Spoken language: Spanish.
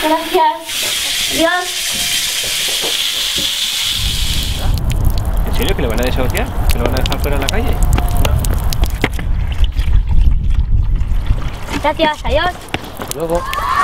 Gracias. Adiós. ¿En serio que le van a desahuciar? ¿Que lo van a dejar fuera en la calle? Gracias, adiós. Hasta luego.